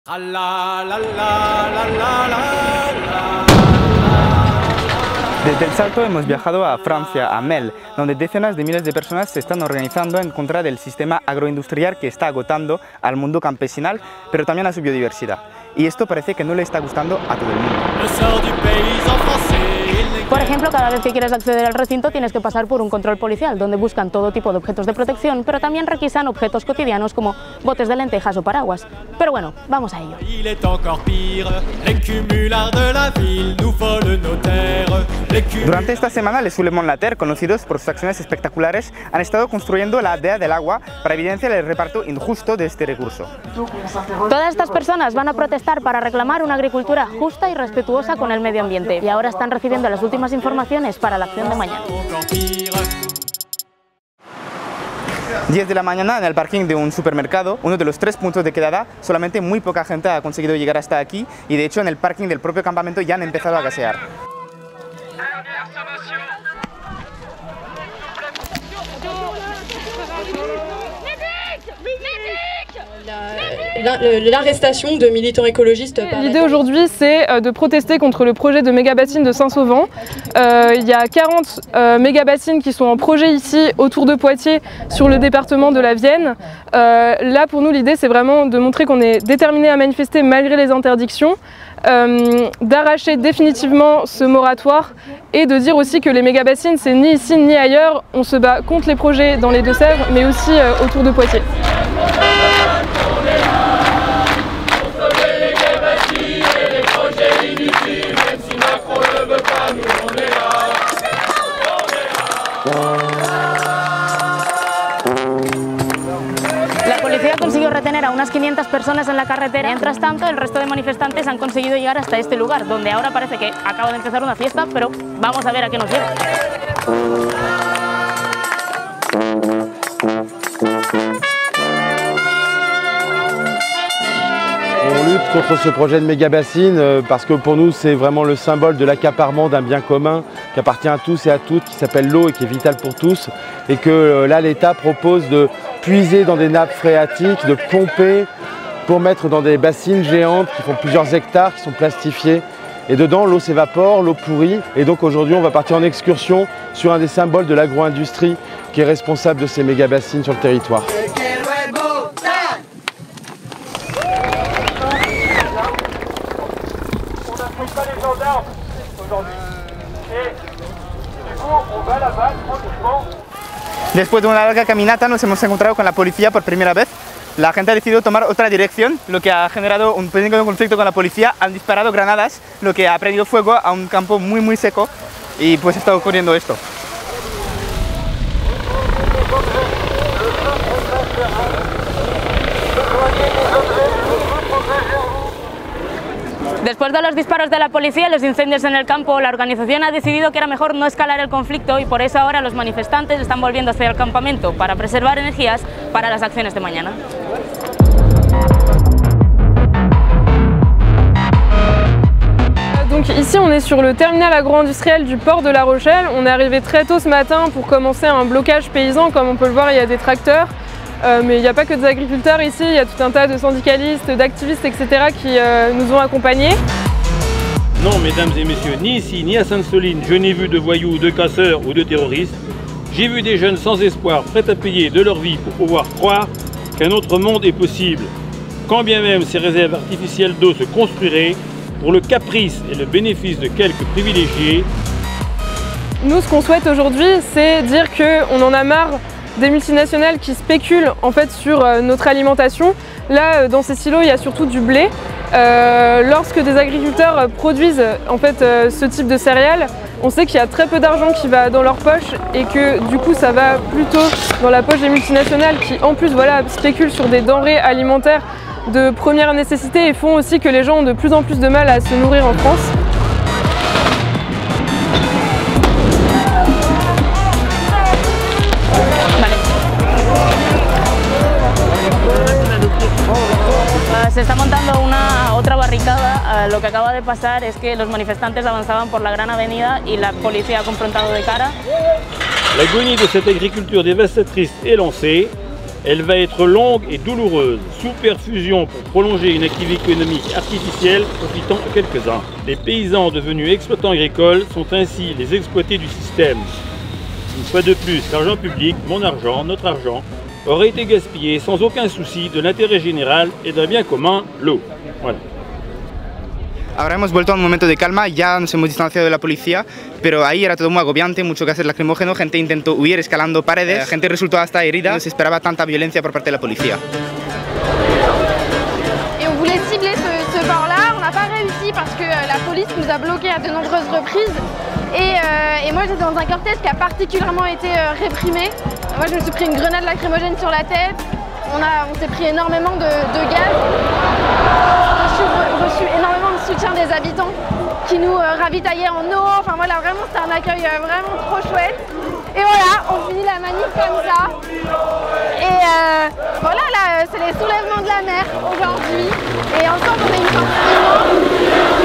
Desde El Salto hemos viajado a Francia, a Mel, donde decenas de miles de personas se están organizando en contra del sistema agroindustrial que está agotando al mundo campesinal, pero también a su biodiversidad. Y esto parece que no le está gustando a todo el mundo. Por ejemplo, cada vez que quieres acceder al recinto tienes que pasar por un control policial, donde buscan todo tipo de objetos de protección, pero también requisan objetos cotidianos como botes de lentejas o paraguas. Pero bueno, vamos a ello. Durante esta semana, les Souleymane la Terre, conocidos por sus acciones espectaculares, han estado construyendo la aldea del agua para evidenciar el reparto injusto de este recurso. Todas estas personas van a protestar para reclamar una agricultura justa y respetuosa con el medio ambiente, y ahora están recibiendo las últimas informaciones para la acción de mañana. 10 de la mañana en el parking de un supermercado, uno de los 3 puntos de quedada, solamente muy poca gente ha conseguido llegar hasta aquí y de hecho en el parking del propio campamento ya han empezado a gasear. L'arrestation de militants écologistes. L'idée aujourd'hui, c'est de protester contre le projet de méga-bassine de Saint-Sauvant. Il y a 40 méga-bassines qui sont en projet ici, autour de Poitiers, sur le département de la Vienne. Là, pour nous, l'idée, c'est vraiment de montrer qu'on est déterminé à manifester malgré les interdictions, d'arracher définitivement ce moratoire et de dire aussi que les méga-bassines, c'est ni ici ni ailleurs. On se bat contre les projets dans les Deux-Sèvres, mais aussi autour de Poitiers. La policía consiguió retener a unas 500 personas en la carretera. Mientras tanto, el resto de manifestantes han conseguido llegar hasta este lugar, donde ahora parece que acaba de empezar una fiesta, pero vamos a ver a qué nos lleva. On lutte contre ce projet de méga-bassine parce que pour nous c'est vraiment le symbole de l'accaparement d'un bien commun qui appartient à tous et à toutes, qui s'appelle l'eau et qui est vital pour tous, et que là l'État propose de puiser dans des nappes phréatiques, de pomper pour mettre dans des bassines géantes qui font plusieurs hectares, qui sont plastifiées, et dedans l'eau s'évapore, l'eau pourrit, et donc aujourd'hui on va partir en excursion sur un des symboles de l'agro-industrie qui est responsable de ces méga-bassines sur le territoire. Después de una larga caminata nos hemos encontrado con la policía por primera vez. La gente ha decidido tomar otra dirección, lo que ha generado un pequeño conflicto con la policía. Han disparado granadas, lo que ha prendido fuego a un campo muy seco y pues está ocurriendo esto. Después de los disparos de la policía y los incendios en el campo, la organización ha decidido que era mejor no escalar el conflicto y por eso ahora los manifestantes están volviendo hacia el campamento para preservar energías para las acciones de mañana. Donc ici on est sur le terminal agro-industriel du port de La Rochelle. On est arrivé très tôt ce matin pour commencer un blocage paysan. Comme on peut le voir, il y a des tracteurs. Mais il n'y a pas que des agriculteurs ici, il y a tout un tas de syndicalistes, d'activistes, etc. qui nous ont accompagnés. Non, mesdames et messieurs, ni ici, ni à Sainte-Soline, je n'ai vu de voyous, de casseurs ou de terroristes. J'ai vu des jeunes sans espoir, prêts à payer de leur vie pour pouvoir croire qu'un autre monde est possible. Quand bien même ces réserves artificielles d'eau se construiraient pour le caprice et le bénéfice de quelques privilégiés. Nous, ce qu'on souhaite aujourd'hui, c'est dire qu'on en a marre des multinationales qui spéculent en fait sur notre alimentation. Là, dans ces silos, il y a surtout du blé. Lorsque des agriculteurs produisent en fait ce type de céréales, on sait qu'il y a très peu d'argent qui va dans leur poche et que du coup ça va plutôt dans la poche des multinationales qui en plus spéculent sur des denrées alimentaires de première nécessité et font aussi que les gens ont de plus en plus de mal à se nourrir en France. Se está montando otra barricada. Lo que acaba de pasar es que los manifestantes avanzaban por la gran avenida y la policía ha confrontado de cara. L'agonie de cette agriculture dévastatrice est lancée. Elle va être longue et douloureuse, sous perfusion pour prolonger une activité économique artificielle profitant à quelques-uns. Les paysans devenus exploitants agricoles sont ainsi les exploités du système. Une fois de plus, l'argent public, mon argent, notre argent, aurait été gaspillé sans aucun souci de l'intérêt général et d'un bien commun, l'eau. Voilà. Ahora hemos vuelto a un momento de calma, ya nos hemos distanciado de la policía, pero ahí era todo muy agobiante, mucho gases lacrimógenos, gente intentó huir escalando paredes, gente resultó hasta herida, no se esperaba tanta violencia por parte de la policía. Et on voulait cibler ce port-là, on n'a pas réussi parce que la police nous a bloqués à de nombreuses reprises. Et moi j'étais dans un cortège qui a particulièrement été réprimé. Moi je me suis pris une grenade lacrymogène sur la tête, on s'est pris énormément de gaz. J'ai reçu énormément de soutien des habitants qui nous ravitaillaient en eau. Enfin voilà, vraiment c'était un accueil vraiment trop chouette. Et voilà, on finit la manif comme ça. Et voilà, là c'est les soulèvements de la mer aujourd'hui. Et ensemble on est une force.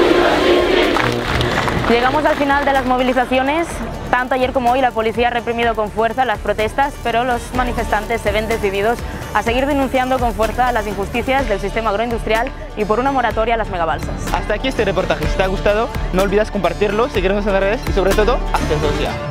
Llegamos al final de las movilizaciones. Tanto ayer como hoy la policía ha reprimido con fuerza las protestas, pero los manifestantes se ven decididos a seguir denunciando con fuerza las injusticias del sistema agroindustrial y por una moratoria a las megabalsas. Hasta aquí este reportaje. Si te ha gustado, no olvides compartirlo, seguirnos en las redes y sobre todo, hazte socia.